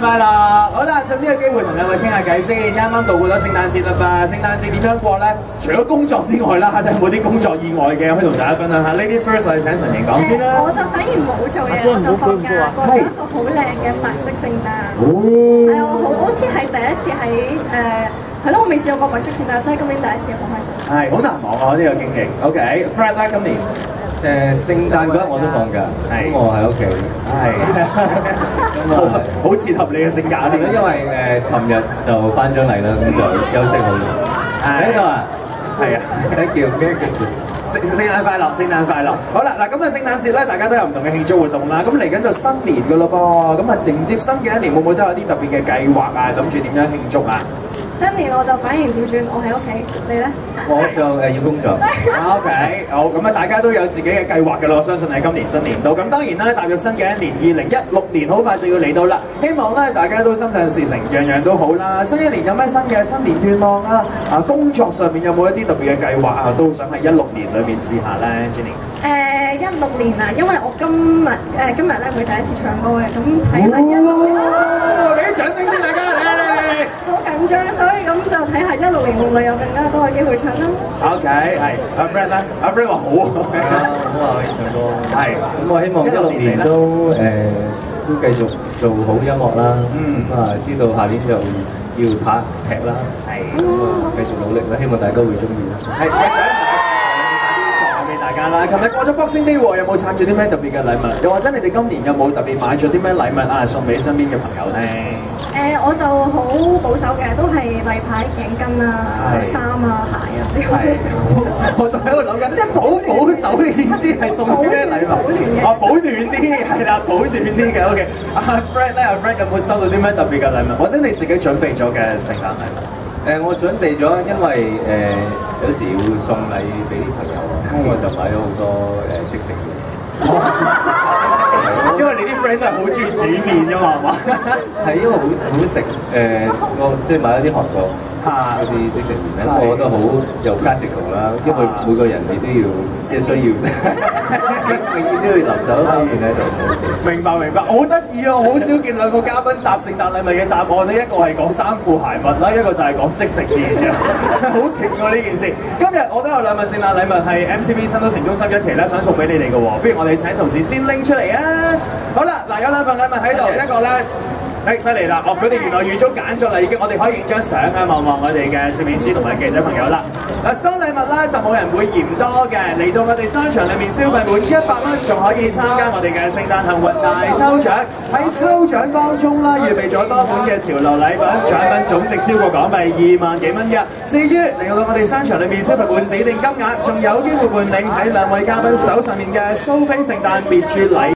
快樂！好啦，趁呢個機會同兩位傾下偈先。啱啱度過咗聖誕節啦吧？聖誕節點樣過咧？除咗工作之外啦，睇有冇啲工作以外嘅可以同大家分享下。Ladies first， 我哋請陳瑩講先啦。 我就反而冇做嘢，我就放假，過咗一個好靚嘅白色聖誕。 哦， 係我好似係第一次喺係咯，我未試過白色聖誕，所以今年第一次好開心。 係好難忘啊！呢個經歷。OK，Fred 啦，今年。 聖誕嗰日我都放假，咁我喺屋企，咁啊好切合你嘅性格啊！ 因為尋日就頒獎禮啦，咁就休息好咗。喺度啊， 係啊 ，Thank you，Merry Christmas。 聖誕快樂，聖誕快樂！好啦，嗱咁啊，聖誕節咧，大家都有唔同嘅慶祝活動啦。咁嚟緊就新年噶咯噃，咁啊迎接新嘅一年，會唔會都有啲特別嘅計劃啊？諗住點樣慶祝啊？ 新年我就反而調轉，我喺屋企，你咧？ 我就要工作。 OK， 好，咁啊，大家都有自己嘅計劃㗎啦。我相信喺今年新年度。咁當然啦，踏入新嘅一年，2016年好快就要嚟到啦。希望咧大家都心想事成，樣樣都好啦。新一年有咩新嘅新年願望啊？工作上面有冇一啲特別嘅計劃啊？都想喺16年裏面試下咧 ，Jenny。 16年啊，因為我今日咧會第一次唱歌嘅，咁睇下16年。 俾啲掌聲先，大家嚟！ 好緊張，所以咁就睇下16年會唔會有更加多嘅機會唱啦。 OK， 係阿 Fred 咧，阿 Fred 話好啊， 咁啊可以唱歌。係，咁我希望16年都繼續做好音樂啦。咁啊，知道下年就要拍劇啦。係，咁啊繼續努力啦，希望大家會中意啦。 係，嘅獎大家啦，琴日過咗 Boxing Day 喎，有冇撐住啲咩特別嘅禮物？又或者你哋今年有冇特別買咗啲咩禮物啊，送俾身邊嘅朋友咧？ 我就好保守嘅，都係例牌頸巾啊、衫啊、鞋啊呢啲。 我仲喺度諗緊，即係好保守嘅意思係送啲咩禮物？保暖啲，係啦，保暖啲嘅。OK， 阿 Fred 咧，阿 Fred 有冇收到啲咩特別嘅禮物？或者你自己準備咗嘅聖誕禮物？ 我準備咗，因為有時會送禮俾啲朋友啊，咁我就買咗好多即食麵。 因為你啲 friend 都係好中意煮麵㗎嘛，係嘛？ 係因為好食我即係買咗啲韓國嗰啲即食麵咧，我覺得好有價值度啦，因為每個人你都要即係需要，永遠都要留守一方面喺度。 明白，好得意啊！我好少見兩個嘉賓答聖誕禮物嘅答案咧，一個係講衫褲鞋襪啦，一個就係講即食麵嘅，好勁喎呢件事！今日我都有兩份聖誕禮物係 MCV 新都城中心一期咧，想送俾你哋嘅喎，不如我哋請同事先拎出嚟啊！好啦，嗱有兩份禮物喺度，一個咧。犀利啦！佢哋原來預早揀咗啦，已經我哋可以影張相啊，望望我哋嘅攝影師同埋記者朋友啦。收禮物啦，就冇人會嫌多嘅。嚟到我哋商場裏面消費滿100蚊，仲可以參加我哋嘅聖誕幸運大抽獎。喺抽獎當中啦，預備咗多款嘅潮流禮品，獎品總值超過港幣2萬幾蚊嘅。至於嚟到我哋商場裏面消費滿指定金額，仲有機會換領喺兩位嘉賓手上面嘅蘇菲聖誕別緻禮。